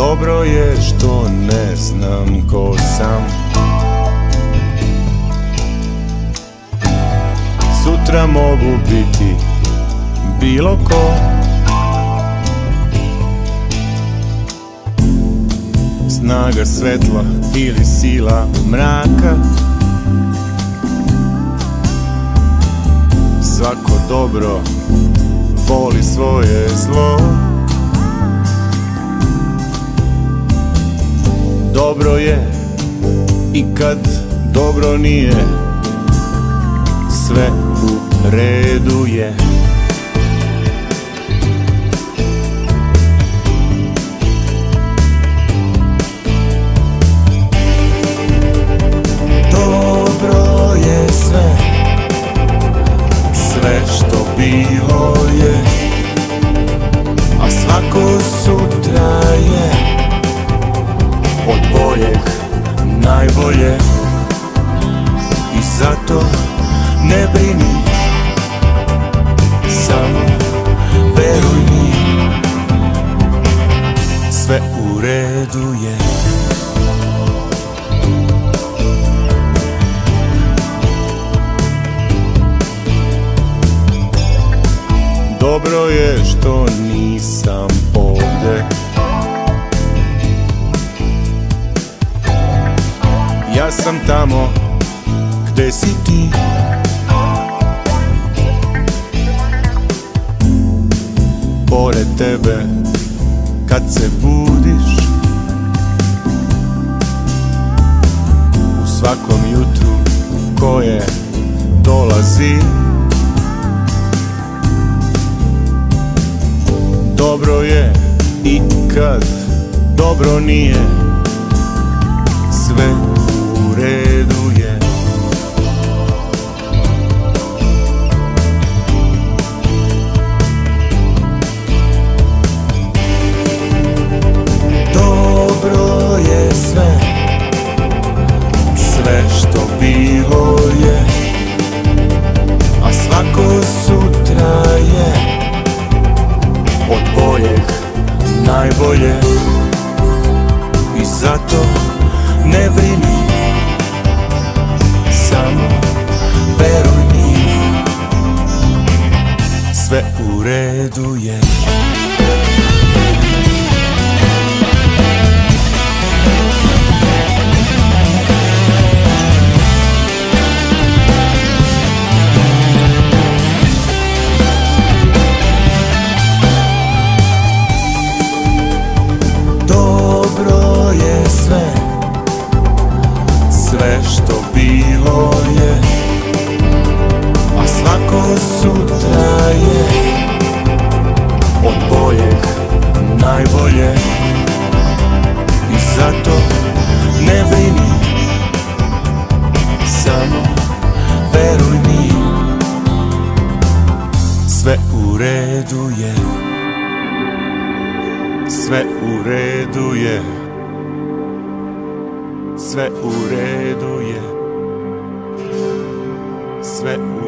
Dobro je što ne znam ko sam. Sutra mogu biti bilo ko. Snaga svetla ili sila mraka. Svako dobro voli svoje zlo. Dobro je i kad dobro nije, sve u redu je. Dobro je sve, sve što bilo je, a svako sutra je od boljeg najbolje. I zato ne brini, samo veruj mi, sve u redu je. Dobro je što nisam ovde. Ja sam tamo gde si ti. Pored tebe kad se budiš, u svakom jutru koje dolazi. Dobro je i kad dobro nije, sve u redu je. Dobro je sve, sve što bilo je, a svako sutra je od boljeg najbolje. I zato ne brini, samo veruj mi, sve u redu je. Dobro je sve, sve što bilo je, a svako sutra je od boljeg najbolje. I zato ne brini, samo veruj mi, sve u redu je. Sve u redu je, sve u redu je, sve u